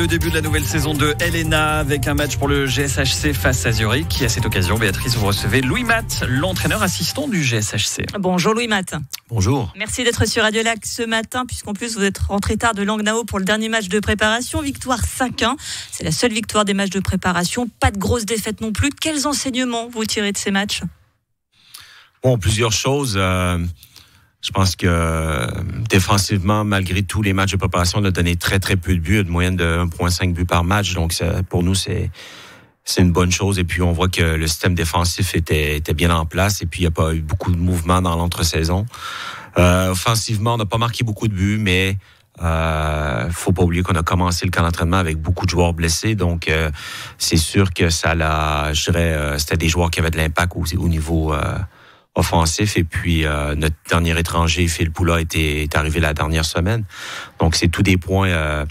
le début de la nouvelle saison de Helena avec un match pour le GSHC face à Zurich. Et à cette occasion, Béatrice, vous recevez Louis Matt, l'entraîneur assistant du GSHC. Bonjour Louis Matt. Bonjour. Merci d'être sur Radio Lac ce matin, puisqu'en plus vous êtes rentré tard de Langnau pour le dernier match de préparation. Victoire 5-1. C'est la seule victoire des matchs de préparation. Pas de grosses défaites non plus. Quels enseignements vous tirez de ces matchs ? Bon, plusieurs choses. Je pense que défensivement, malgré tous les matchs de préparation, on a donné très, très peu de buts, de moyenne de 1,5 buts par match. Donc, pour nous, c'est une bonne chose. Et puis, on voit que le système défensif était bien en place. Et puis, il n'y a pas eu beaucoup de mouvements dans l'entre-saison. Offensivement, on n'a pas marqué beaucoup de buts, mais faut pas oublier qu'on a commencé le camp d'entraînement avec beaucoup de joueurs blessés. Donc, c'est sûr que c'était des joueurs qui avaient de l'impact au niveau offensif. Et puis, notre dernier étranger, Phil Poula, est arrivé la dernière semaine. Donc, c'est tous des points,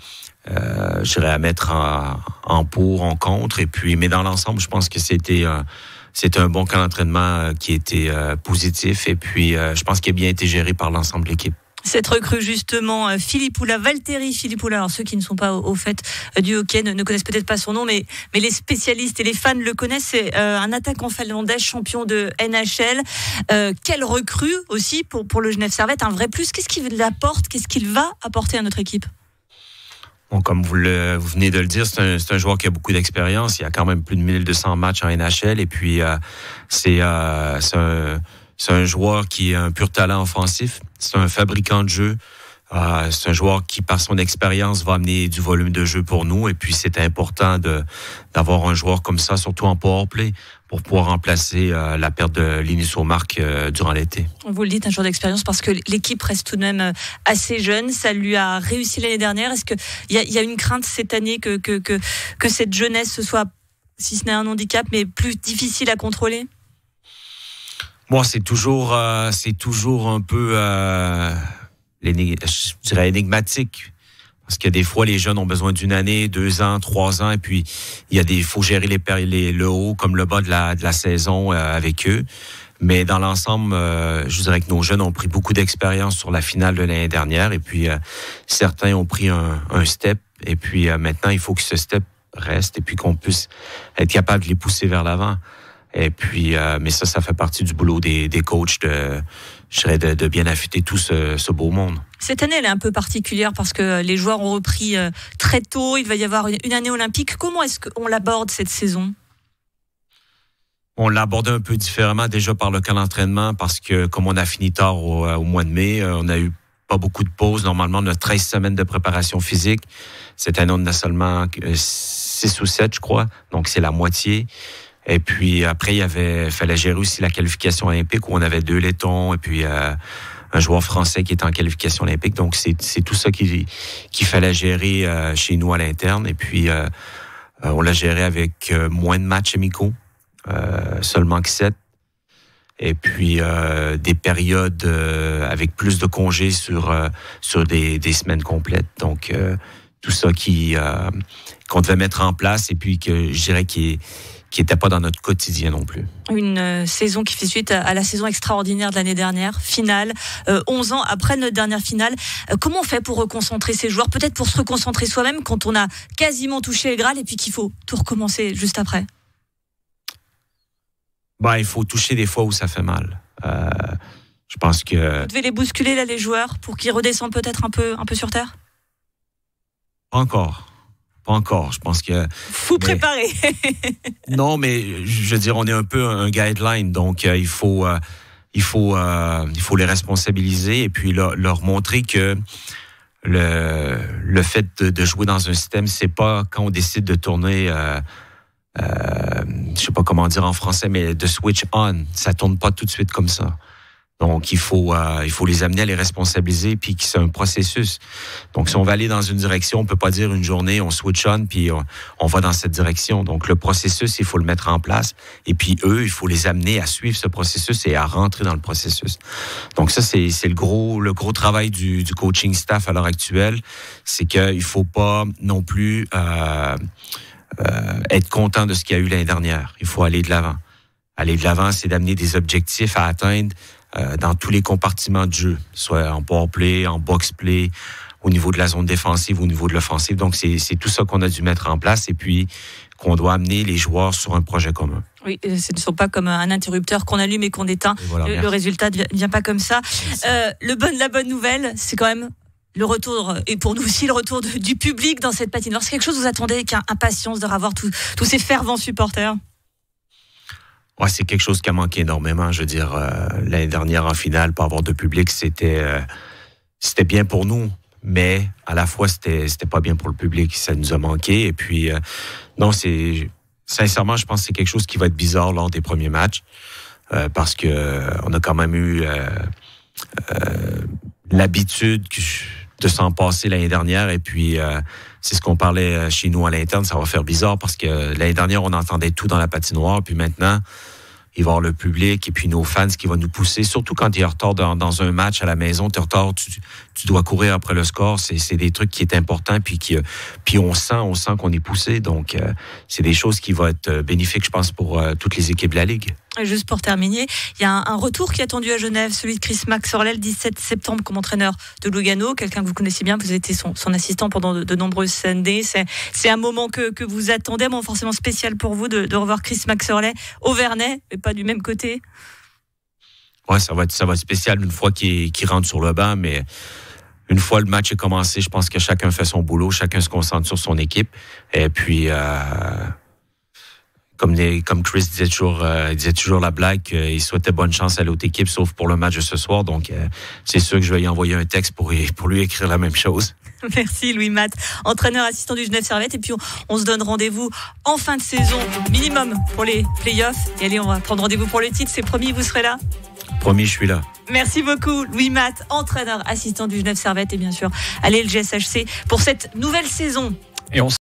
à mettre en pour, en contre. Et puis, mais dans l'ensemble, je pense que c'était un bon camp d'entraînement qui était positif. Et puis, je pense qu'il a bien été géré par l'ensemble de l'équipe. Cette recrue justement, Filippoula, Valtteri Filippoula. Alors ceux qui ne sont pas au fait du hockey ne connaissent peut-être pas son nom, mais les spécialistes et les fans le connaissent. C'est un attaquant finlandais, champion de NHL. Quelle recrue aussi pour le Genève Servette, un vrai plus. Qu'est-ce qu'il apporte, qu'est-ce qu'il va apporter à notre équipe ? Bon, comme vous venez de le dire, c'est un joueur qui a beaucoup d'expérience. Il y a quand même plus de 1200 matchs en NHL. Et puis c'est un joueur qui est un pur talent offensif. C'est un fabricant de jeu. C'est un joueur qui, par son expérience, va amener du volume de jeu pour nous. Et puis, c'est important d'avoir un joueur comme ça, surtout en powerplay, pour pouvoir remplacer la perte de Linus Ullmark durant l'été. Vous le dites, un joueur d'expérience, parce que l'équipe reste tout de même assez jeune. Ça lui a réussi l'année dernière. Est-ce qu'il y a une crainte cette année que cette jeunesse soit, si ce n'est un handicap, mais plus difficile à contrôler ? Moi, c'est toujours un peu, je dirais, énigmatique. Parce que des fois, les jeunes ont besoin d'une année, 2 ans, 3 ans, et puis il faut gérer le haut comme le bas de la saison avec eux. Mais dans l'ensemble, je dirais que nos jeunes ont pris beaucoup d'expérience sur la finale de l'année dernière, et puis certains ont pris un step, et puis maintenant, il faut que ce step reste, et puis qu'on puisse être capable de les pousser vers l'avant. Et puis, mais ça fait partie du boulot des coachs de bien affûter tout ce beau monde. Cette année, elle est un peu particulière parce que les joueurs ont repris très tôt. Il va y avoir une année olympique. Comment est-ce qu'on l'aborde cette saison ? On l'aborde un peu différemment déjà par le camp d'entraînement parce que comme on a fini tard au mois de mai, on a eu pas beaucoup de pauses. Normalement, on a 13 semaines de préparation physique. Cette année, on en a seulement 6 ou 7, je crois. Donc, c'est la moitié. Et puis après, fallait gérer aussi la qualification olympique où on avait 2 Lettons et puis un joueur français qui est en qualification olympique. Donc c'est tout ça qu'il fallait gérer chez nous à l'interne. Et puis on l'a géré avec moins de matchs amicaux, seulement que 7. Et puis des périodes avec plus de congés sur des semaines complètes. Donc tout ça qu'on devait mettre en place et puis que je dirais qui n'était pas dans notre quotidien non plus. Une saison qui fait suite à la saison extraordinaire de l'année dernière, finale, 11 ans après notre dernière finale. Comment on fait pour reconcentrer ces joueurs ? Peut-être pour se reconcentrer soi-même quand on a quasiment touché le Graal et puis qu'il faut tout recommencer juste après. Il faut toucher des fois où ça fait mal. Je pense que... Vous devez les bousculer là, les joueurs, pour qu'ils redescendent peut-être un peu sur terre ? Pas encore, je pense que... Faut préparer. Non, mais je veux dire, on est un peu un guideline, donc il faut les responsabiliser et puis leur montrer que le fait de jouer dans un système, c'est pas quand on décide de tourner, je sais pas comment dire en français, mais de switch on, ça tourne pas tout de suite comme ça. Donc, il faut les amener à les responsabiliser, puis que c'est un processus. Donc, si on va aller dans une direction, on peut pas dire une journée, on switch on, puis on va dans cette direction. Donc, le processus, il faut le mettre en place. Et puis, eux, il faut les amener à suivre ce processus et à rentrer dans le processus. Donc, ça, c'est le gros travail du coaching staff à l'heure actuelle. C'est qu'il faut pas non plus être content de ce qu'il y a eu l'année dernière. Il faut aller de l'avant. Aller de l'avant, c'est d'amener des objectifs à atteindre dans tous les compartiments de jeu, soit en power play, en box play, au niveau de la zone défensive, au niveau de l'offensive. Donc, c'est tout ça qu'on a dû mettre en place et puis qu'on doit amener les joueurs sur un projet commun. Oui, ce ne sont pas comme un interrupteur qu'on allume et qu'on éteint. Et voilà, le résultat ne vient pas comme ça. La bonne nouvelle, c'est quand même le retour, et pour nous aussi, le retour du public dans cette patinoire. C'est quelque chose que vous attendez avec impatience de revoir tous ces fervents supporters? Ouais, c'est quelque chose qui a manqué énormément. Je veux dire, l'année dernière en finale, pas avoir de public, c'était bien pour nous, mais à la fois c'était pas bien pour le public. Ça nous a manqué. Et puis non, sincèrement, je pense que c'est quelque chose qui va être bizarre lors des premiers matchs parce que on a quand même eu l'habitude de s'en passer l'année dernière. Et puis c'est ce qu'on parlait chez nous à l'interne. Ça va faire bizarre parce que l'année dernière, on entendait tout dans la patinoire. Puis maintenant, il va y avoir le public et puis nos fans qui vont nous pousser. Surtout quand tu es en retard dans un match à la maison, tu es en retard, tu dois courir après le score. C'est des trucs qui est important puis on sent qu'on est poussé. Donc, c'est des choses qui vont être bénéfiques, je pense, pour toutes les équipes de la Ligue. Juste pour terminer, il y a un retour qui est attendu à Genève, celui de Chris Maxwell, le 17 septembre comme entraîneur de Lugano, quelqu'un que vous connaissez bien, vous avez été son assistant pendant de nombreuses années. C'est un moment que vous attendez, un moment forcément spécial pour vous de revoir Chris Maxwell au Vernet, mais pas du même côté. Ouais, ça va être spécial une fois qu'il rentre sur le banc, mais une fois le match est commencé, je pense que chacun fait son boulot, chacun se concentre sur son équipe, et puis comme Chris disait toujours la blague, il souhaitait bonne chance à l'autre équipe, sauf pour le match de ce soir. Donc, c'est sûr que je vais lui envoyer un texte pour lui écrire la même chose. Merci Louis-Matt, entraîneur assistant du Genève Servette. Et puis on se donne rendez-vous en fin de saison, minimum pour les playoffs. Et allez, on va prendre rendez-vous pour le titre. C'est promis, vous serez là? Promis, je suis là. Merci beaucoup Louis-Matt, entraîneur assistant du Genève Servette. Et bien sûr, allez le GSHC pour cette nouvelle saison. Et on